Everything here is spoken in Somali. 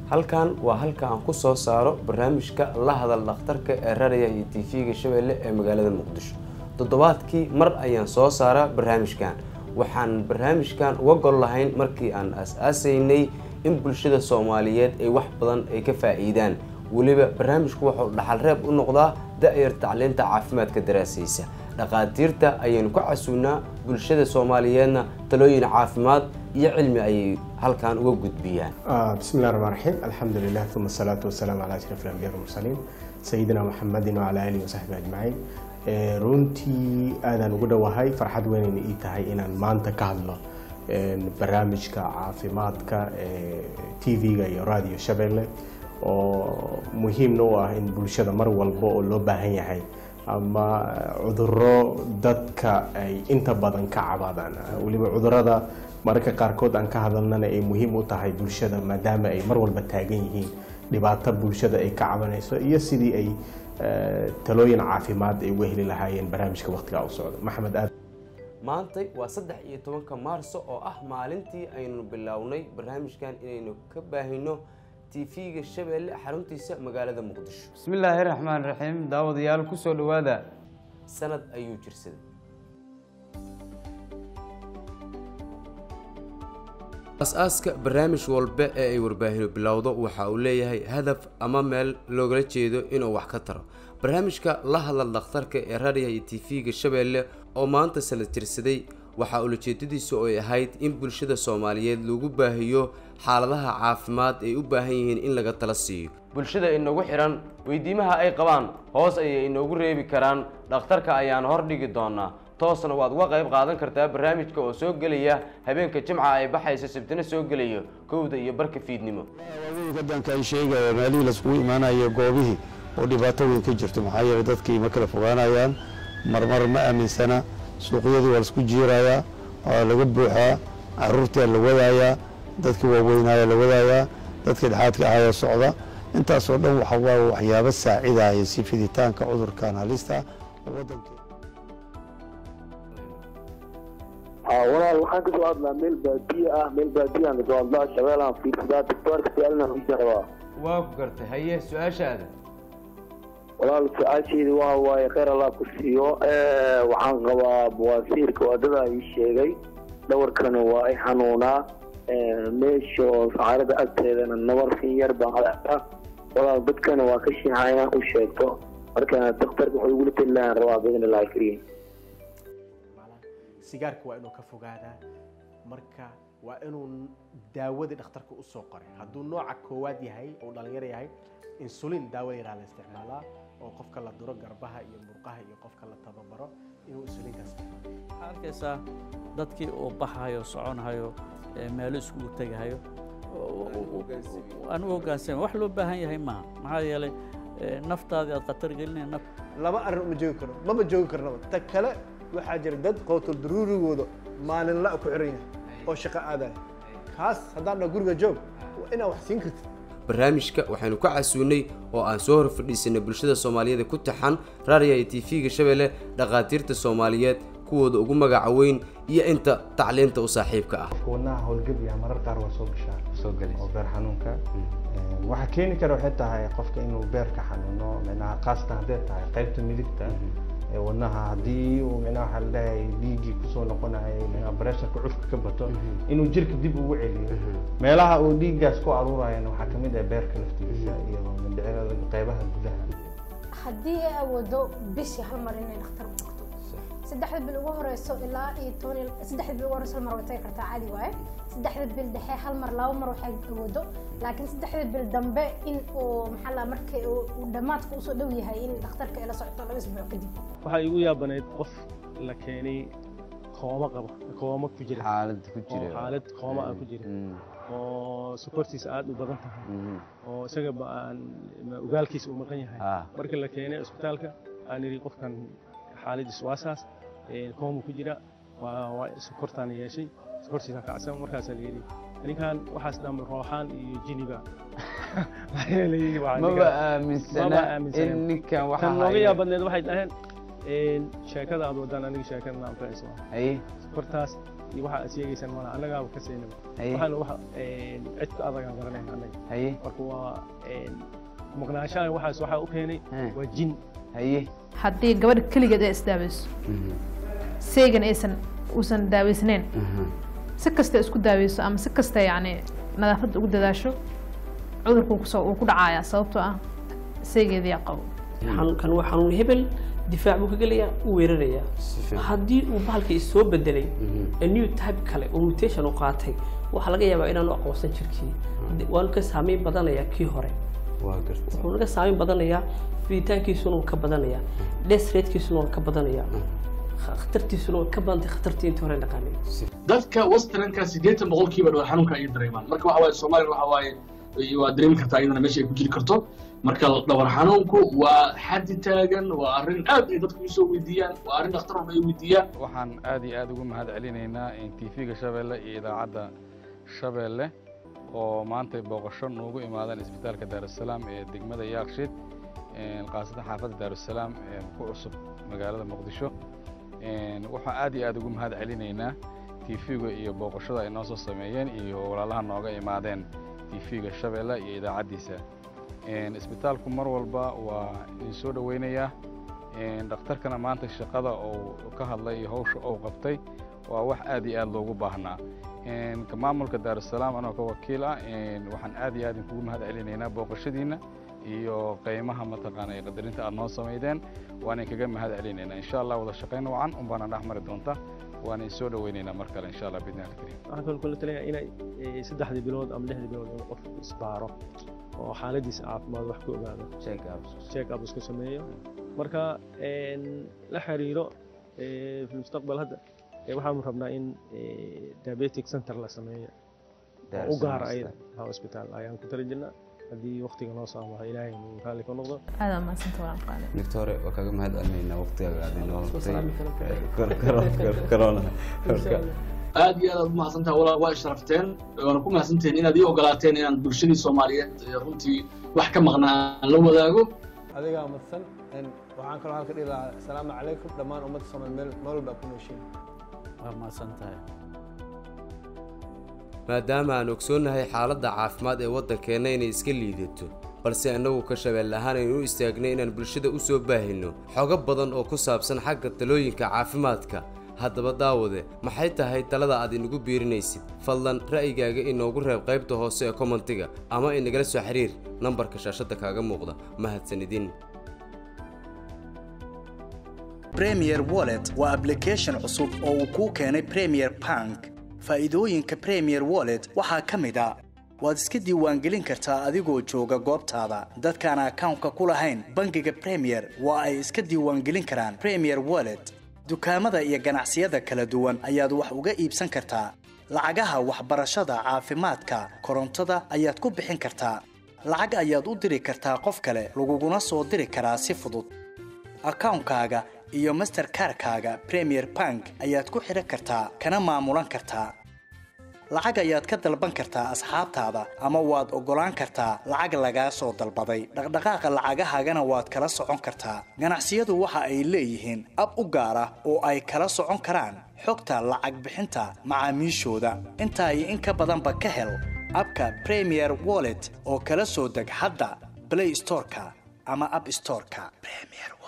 halkan waa halka aan ku soo saaro barnaamijka la hadal dhakhtarka ee raadiga iyo TV-ga Shabeelle ee magaalada Muqdisho. Toddobaadkii mar ayaan soo saaraa barnaamijkan. Waxaan barnaamijkan uga gol lahayn markii aan aasaasay in bulshada Soomaaliyeed ay wax badan ay ka faa'iidaan. waliba barnaamijku wuxuu dhaxal reeb u noqdaa da'yar tacliinta caafimaadka daraasaysa. dhaqaatiirta ayaynu ku casuunaa bulshada Soomaaliyeedna talooyin caafimaad iyo cilmi ay halkan uga gudbiyaan. bismillaahir rahmaanir rahiim. Alxamdulillaah thumma salaatu wassalaam ala ashrafil anbiyaa wal mursaliin sayyidina Muhammadin wa ala alihi wa sahbihi ajma'in. runtii aadaan ugu dhawahay farxad weyn inay tahay inaan maanta ka hadlo barnaamijka caafimaadka TV-ga iyo radio Shabeelle oo muhiim u ah in bulshada mar walba oo loo baahan yahay ama cudurro dadka ay inta badan ka cabaadaan waliba cudurrada marka qaarkood aan ka hadalnana ay muhiim u tahay bulshada maadaama ay mar walba taagan yihiin dhibaato bulshada ay ka cabanayso iyo sidii ay talooyin caafimaad ay weheli lahaayeen barnaamijka waqtiga u socdo. Maxamed aad maanta waa 13 Maarso oo ah maalintii aynu bilownay barnaamijkan inaynu ka baahino TV-ga Shabeelle xaruntiisa magaalada Muqdisho. Bismillaahir Rahmaanir Rahiim. daawadayaal ku soo dhawaada sanad ayuu jirsaday. asaaska barnaamij walba ee ay warbaahin bilowdo waxa uu leeyahay hadaf ama meel looga jeedo inuu wax ka taro. barnaamijka la hadal dhakhtarka ee raadiga iyo TV-ga Shabeelle oo maanta sanad jirsaday waxa uu ujeedadiisu ay ahayd in bulshada Soomaaliyeed lagu baahiyo xaaladaha caafimaad ay u baahan yihiin in laga tala siiyo. bulshada inagu xiran weydiimaha ay qabaan hoos ay inagu reebi karaan dhakhtarka ayaan hor dhigi doonaa. toosna waad uga qayb qaadan kartaa barnaamijka oo soo galaya habeenka Jimca ay baxayso Sabtina soo galayo 1 iyo barka fiidnimo. wadanka ay sheegayaan meelihii la isku imaanayo goobihii oo dhibaato weyn ka jirto maxaa yeelay dadkii ma kala fogaanayaan marmar ma aaminsana suuqyadii waa isku jiirayaa oo laga buuxaa caruurta la wadaaya dadka waaweynaya la wadaaya dadka dhaxaadka ah socda intaas oo dhan waxa waa waxyaabo saacidaya si fiditaanka cudurkan halista wadanka. walaal waxaan ka soo hadlaa meel baadiye ah ka soo hadlaa Shabeellaha fiirsadaa doctorka su'aalna u jawaab. waa ku gartay haye su'aashaada. walaal su'aasheedu waa waay khayr Allah ku siiyo waxaan qabaa bawasiirka wadada ay sheegay dhawarkana waa ay xanuunaa meesho saarada agteedana nabar yar baa halka walaal dadkana waa ka shixayaan u sheegto marka doctorka wuxuu ugu taliyaan rabaa badan la kariin sigaarka waa inuu ka fogaadaa marka waa inuu daawada dhakhtarka u soo qoray hadduu nooca koowaad yahay oo dhalinyaro yahay insulin daawo yar la isticmaalaa oo qofka la duro garbaha iyo murqaha iyo qofka la tababaro inuu insulinkaas arkaysa dadkii oo baxayo soconayo meel isku tagayo aan hoggaansan wax loo baahan yahay ma maxaa yeelay naftaada aad khatar gelinayna laba arrin ma joogi karo maba joogi karnaba ta kale waxaa jira dad qowtul daruurigooda maalin la ku xiran yahay oo shaqo aadaya kaas haddaan guriga joog inaa wax siin kartid. barnaamijka waxaanu ka casuunay oo aan soo hor fadhiisanay bulshada Soomaaliyeed ku taxan raadiga iyo TV-ga Shabeelle dhaqaatiirta Soomaaliyeed kuwooda ugu magaca weyn iyo inta tacliinta u saaxiibka ah. wadnaha howlgab iyo marar qaar waa soo galay oo beer xanuunka waxa keeni kara waxay tahay qofka inuu beerka xanuuno macnaha qaastan haday tahay qaybta midigta wadnaha hadii uu macnaha waxa la leeyahay dhiigii ku soo noqonayo macnaha pressure-ka cufka ka bato inuu jirka dib ugu celiyo meelaha uu dhiiggaas ku aruurayna waxa kamid ah beerka laftiisa iyo mindhicirada qaybaha gudaha. haddii ay awoodo bishii hal mar inay dhakhtar u tagto saddexda bil ugu horeyso ilaa iyo 3 bil ugu horeyso mar way tagi kartaa caadi waaye saddexda bil dhexe hal mar laba mar waxay awoodo laakiin saddexda bil dambe in uu maxaa la markay uu dhamaadka u soo dhow yahay in dhakhtarka ay la socoto 2 isbuuc kadib. waxa igu yaabanayd qof la keenay kooma ku jira xaalad kooma ku jira oo sokortiisa aad u badan tahay oo isaga baan ogaalkiisa u maqan yahay marka la keenay isbitaalka aan iri qofkan xaaladiis waasaas kooma ku jira waa sokortaan yeeshay sokortiisa ka caasan markaas la yiri ninkan waxaas dhan rooxaan iyo jiniba ma aaminsana in ninkan waxa looga yaabanayd waxay dhaheen sheekada aad wadaan aniga sheekada aan fahayso ay sokortaas iyo waxa aad sheegaysan mana annagaa ka siinaba waxaan waxa cid ka adag aan garanayna annaga marka waa maqnaashaha waxaas waxa u keenay waa jin haddii gabadha keligeed ay isdaaweyso seegan aysan uusan daaweysnayn si kasta isku daaweyso ama si kasta yacni nadaafadda ugu dadaasho cudurku uu ku dhacayaa sababtoo ah seegeedii qabo xanuunkan waa xanuun hebel difaac buu ka gelayaa uu weerarayaa haddii uu bahalkii soo bedelay new type kale oo mutation u qaatay waxaa laga yaabaa inaanu aqoonsan jirkii waanu ka saameyn badanayaa kii hore wuxuu naga saameyn badanayaa fiditaankiisuna uu ka badanayaa death ratekiisuna waa ka badanayaa khatartiisuna waa ka badantay khatartii intii hore naqaanay dadka westernka 80% dhawr xanuunka ay dareemaan marka waxa waaye Soomaaliya waxa waaye waa dareemi kartaa iyadana meesha ay ku jiri karto marka dhawr xanuunku waa xaddi taagan waa arrin aad ay dadku soo weydiiyaan waa arrin dhakhtar ay weydiiyaan waxaan aad iyo aad ugu mahadcelinaynaa in TV-ga Shabeelle iyo idaacadda Shabeelle oo maanta booqasho noogu imaadaan isbitaalka Daarusalaam ee degmada Yaaqshiid qaasada xaafadda Daarusalaam ee ku cusub magaalada Muqdisho waxaan aad iyo aad ugu mahadcelinaynaa TV-ga iyo booqashada ay noo soo sameeyeen iyo walaalaha nooga imaadeen TV-ga Shabeelle iyo idaacadiisa isbitaalku mar walba waa in soo dhaweynaya dhakhtarkana maanta shaqada oo ka hadlay iyo hawsha oo qabtay waa wax aad iyo aad loogu baahnaa ka maamulka Daarusalaam anoo ka wakiil ah waxaan aad iyo aad ugu mahadcelinaynaa booqashadiina iyo qiimaha mataqaana ee qadarinta aad noo sameeyeen waan kaga mahadcelinaynaa insha Allah wada shaqeyn wacan un baan dhaxmari doonta waan soo dhaweynaynaa mar kale insha Allah bidna kareem waxaan kula talinayaa inay 3 bilood ama 6 bilood oo qof isbaaro oo xaaladiisa caafimaad wax ku ogaado check up isku sameeyo marka la xiriiro في المستقبل هذا waxaan rabnaa in diabetic center la sameeyo oo gaar ah hospital ayaan ku tarjinaa hadii waqtiga noo soo maaha ilaahay inuu raali ka noqdo aad ma santo waan qaale doctor waa kaga mahadcelinaynaa waqtiga aad inoo corona aad iyo aad ma santaa walaal waa sharafteen waan ku mahadsanteen inaad ii ogolaateen inaan bulshadii Soomaaliyeed runtii wax ka maqnaa la wadaago adiga madsan waxaan kaloo halka dhigay assalaamu calaykum dhamaan ummadda Soomaaliyeed meel walba ku nooshiin waa mahadsantahay maadaama aan ogsoonahay xaaladda caafimaad ee waddankeena inay iska liidato balse annagu ka Shabeelle ahaan aynu u istaagnay inaan bulshada u soo baahino xogo badan oo ku saabsan xagga talooyinka caafimaadka haddaba daawade maxay tahay talada aad inagu biirinaysid fadlan ra'yigaaga inoogu reeb qaybta hoose ee commentiga ama inagala soo xiriir nambarka shaashada kaaga muuqda mahadsanidin Premier Wallet waa application cusub oo uu ku keenay Premier Bank faa'iidooyinka Premier Wallet waxaa ka mid ah waad iska diiwaangelin kartaa adigoo jooga goobtaada dadkaan account-ka ku lahayn bangiga Premier waa ay iska diiwaangelin karaan Premier Wallet dukaamada iyo ganacsiyada kala duwan ayaad wax uga iibsan kartaa lacagaha waxbarashada caafimaadka korontada ayaad ku bixin kartaa lacag ayaad u diri kartaa qof kale laguguna soo diri karaa si fudud account-kaaga iyo Mastercard-kaaga Premier Bank ayaad ku xiran kartaa kana maamulan kartaa lacag ayaad ka dalban kartaa asxaabtaada ama waad ogolaan kartaa lacag laga soo dalbaday dhaqdhaqaaqa lacagahaagana waad kala socon kartaa ganacsiyadu waxa ay leeyihiin ab u gaar ah oo ay kala socon karaan xogta lacag bixinta macaamiishooda inta ay in ka badan ba ka hel abka Premier Wallet oo kala soo deg hadda Play Store-ka ama App Store-ka Premier